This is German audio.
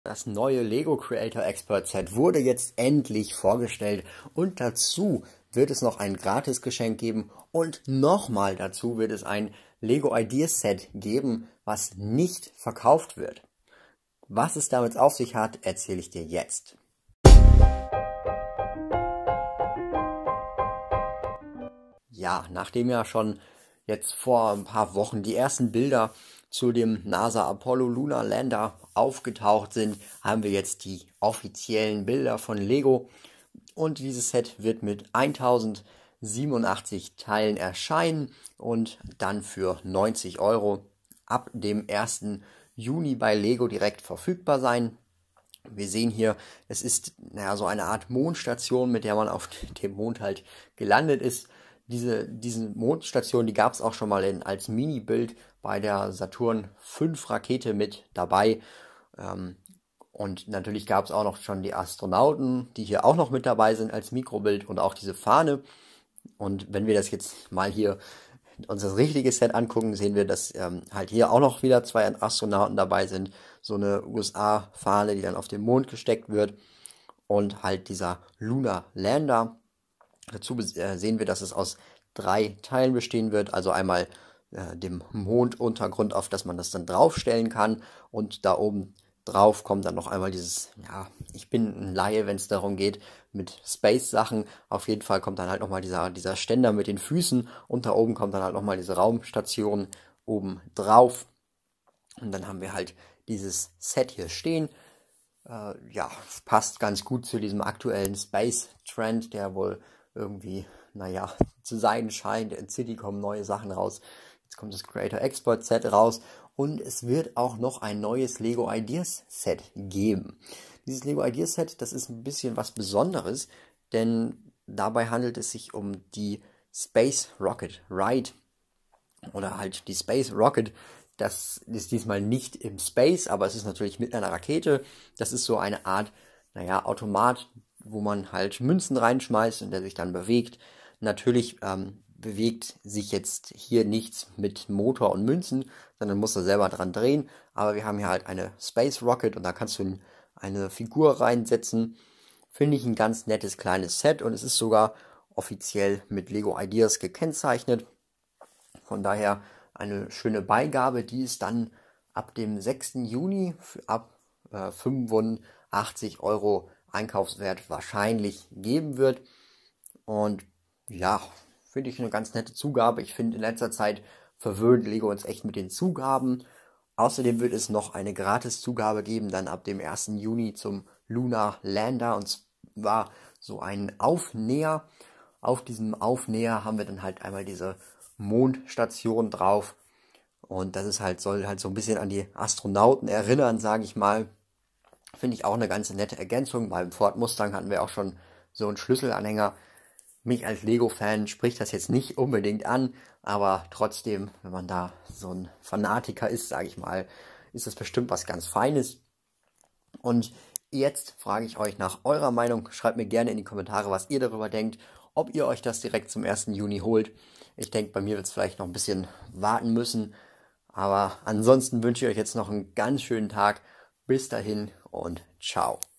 Das neue Lego Creator Expert Set wurde jetzt endlich vorgestellt und dazu wird es noch ein Gratisgeschenk geben und nochmal dazu wird es ein Lego Ideas Set geben, was nicht verkauft wird. Was es damit auf sich hat, erzähle ich dir jetzt. Ja, nachdem ja schon jetzt vor ein paar Wochen die ersten Bilder zu dem NASA Apollo Lunar Lander aufgetaucht sind, haben wir jetzt die offiziellen Bilder von Lego und dieses Set wird mit 1087 Teilen erscheinen und dann für 90 € ab dem 1. Juni bei Lego direkt verfügbar sein. Wir sehen hier, es ist so eine Art Mondstation, mit der man auf dem Mond halt gelandet ist. Diese Mondstation, die gab es auch schon mal als Mini-Bild bei der Saturn V Rakete mit dabei. Und natürlich gab es auch noch schon die Astronauten, die hier auch noch mit dabei sind als Mikrobild und auch diese Fahne. Und wenn wir das jetzt mal hier uns das richtige Set angucken, sehen wir, dass halt hier auch noch wieder 2 Astronauten dabei sind. So eine USA-Fahne, die dann auf den Mond gesteckt wird. Und halt dieser Lunar Lander. Dazu sehen wir, dass es aus 3 Teilen bestehen wird. Also einmal dem Monduntergrund, auf das man das dann draufstellen kann. Und da oben drauf kommt dann noch einmal dieses, ja, ich bin ein Laie, wenn es darum geht, mit Space-Sachen. Auf jeden Fall kommt dann halt nochmal dieser Ständer mit den Füßen und da oben kommt dann halt nochmal diese Raumstation oben drauf. Und dann haben wir halt dieses Set hier stehen. Ja, passt ganz gut zu diesem aktuellen Space-Trend, der wohl irgendwie, zu sein scheint. In City kommen neue Sachen raus. Jetzt kommt das Creator Expert Set raus. Und es wird auch noch ein neues Lego Ideas Set geben. Dieses Lego Ideas Set, das ist ein bisschen was Besonderes, denn dabei handelt es sich um die Space Rocket Ride oder halt die Space Rocket. Das ist diesmal nicht im Space, aber es ist natürlich mit einer Rakete. Das ist so eine Art, Automat, wo man halt Münzen reinschmeißt und der sich dann bewegt. Natürlich bewegt sich jetzt hier nichts mit Motor und Münzen, sondern muss er selber dran drehen. Aber wir haben hier halt eine Space Rocket und da kannst du eine Figur reinsetzen. Finde ich ein ganz nettes kleines Set und es ist sogar offiziell mit Lego Ideas gekennzeichnet. Von daher eine schöne Beigabe, die es dann ab dem 6. Juni ab 85 € Einkaufswert wahrscheinlich geben wird. Und ja, finde ich eine ganz nette Zugabe. Ich finde, in letzter Zeit verwöhnt Lego uns echt mit den Zugaben. Außerdem wird es noch eine Gratis-Zugabe geben, dann ab dem 1. Juni zum Lunar Lander. Und zwar so ein Aufnäher. Auf diesem Aufnäher haben wir dann halt einmal diese Mondstation drauf. Und das ist soll halt so ein bisschen an die Astronauten erinnern, sage ich mal. Finde ich auch eine ganz nette Ergänzung. Beim Ford Mustang hatten wir auch schon so einen Schlüsselanhänger. Mich als Lego-Fan spricht das jetzt nicht unbedingt an, aber trotzdem, wenn man da so ein Fanatiker ist, sage ich mal, ist das bestimmt was ganz Feines. Und jetzt frage ich euch nach eurer Meinung. Schreibt mir gerne in die Kommentare, was ihr darüber denkt, ob ihr euch das direkt zum 1. Juni holt. Ich denke, bei mir wird es vielleicht noch ein bisschen warten müssen. Aber ansonsten wünsche ich euch jetzt noch einen ganz schönen Tag. Bis dahin und ciao.